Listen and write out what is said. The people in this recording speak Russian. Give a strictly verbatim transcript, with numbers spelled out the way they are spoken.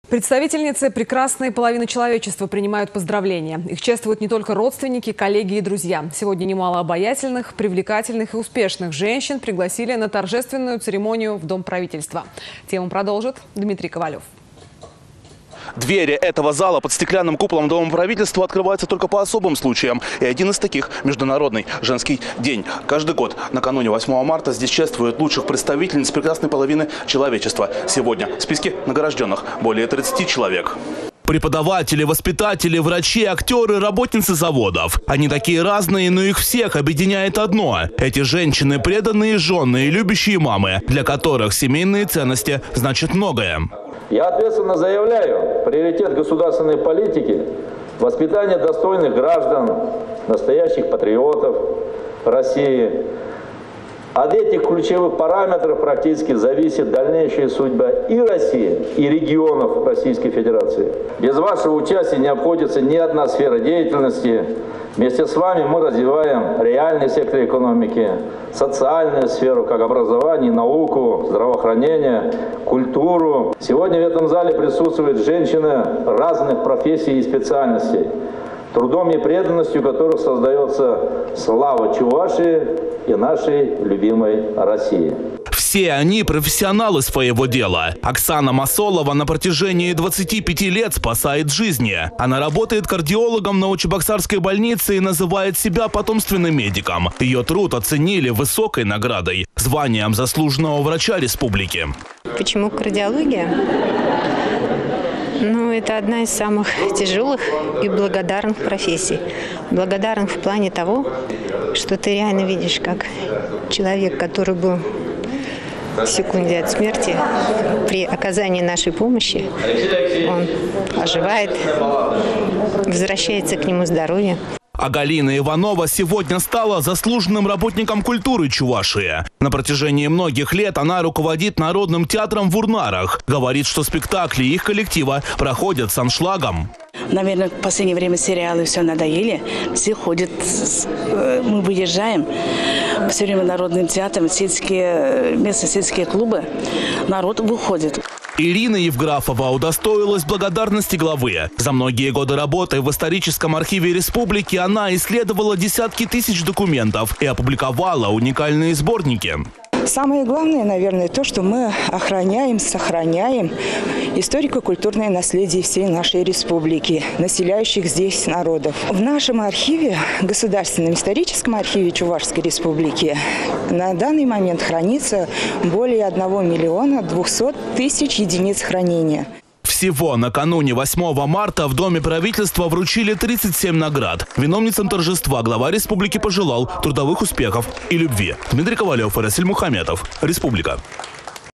Представительницы прекрасной половины человечества принимают поздравления. Их чествуют не только родственники, коллеги и друзья. Сегодня немало обаятельных, привлекательных и успешных женщин пригласили на торжественную церемонию в Дом правительства. Тему продолжит Дмитрий Ковалев. Двери этого зала под стеклянным куполом Дома правительства открываются только по особым случаям. И один из таких – Международный женский день. Каждый год накануне восьмого марта здесь чествуют лучших представительниц прекрасной половины человечества. Сегодня в списке награжденных более тридцати человек. Преподаватели, воспитатели, врачи, актеры, работницы заводов. Они такие разные, но их всех объединяет одно. Эти женщины – преданные жены и любящие мамы, для которых семейные ценности значат многое. Я ответственно заявляю, приоритет государственной политики – воспитание достойных граждан, настоящих патриотов России. От этих ключевых параметров практически зависит дальнейшая судьба и России, и регионов Российской Федерации. Без вашего участия не обходится ни одна сфера деятельности. Вместе с вами мы развиваем реальный сектор экономики, социальную сферу, как образование, науку, здравоохранение, культуру. Сегодня в этом зале присутствуют женщины разных профессий и специальностей, трудом и преданностью которых создается слава Чувашии и нашей любимой России. Все они профессионалы своего дела. Оксана Масолова на протяжении двадцати пяти лет спасает жизни. Она работает кардиологом на Чебоксарской больнице и называет себя потомственным медиком. Ее труд оценили высокой наградой – званием заслуженного врача республики. Почему кардиология? Ну, это одна из самых тяжелых и благодарных профессий. Благодарных в плане того, что ты реально видишь, как человек, который был в секунде от смерти, при оказании нашей помощи, он оживает, возвращается к нему здоровье. А Галина Иванова сегодня стала заслуженным работником культуры Чувашии. На протяжении многих лет она руководит Народным театром в Урнарах. Говорит, что спектакли их коллектива проходят с аншлагом. Наверное, в последнее время сериалы все надоели. Все ходят, мы выезжаем. Все время Народным театром, сельские, местные сельские клубы. Народ выходит. Ирина Евграфова удостоилась благодарности главы. За многие годы работы в историческом архиве республики она исследовала десятки тысяч документов и опубликовала уникальные сборники. Самое главное, наверное, то, что мы охраняем, сохраняем историко-культурное наследие всей нашей республики, населяющих здесь народов. В нашем архиве, Государственном историческом архиве Чувашской республики, на данный момент хранится более одного миллиона двухсот тысяч единиц хранения. Всего накануне восьмого марта в Доме правительства вручили тридцать семь наград. Виновницам торжества глава республики пожелал трудовых успехов и любви. Дмитрий Ковалев и Расиль Мухаметов. Республика.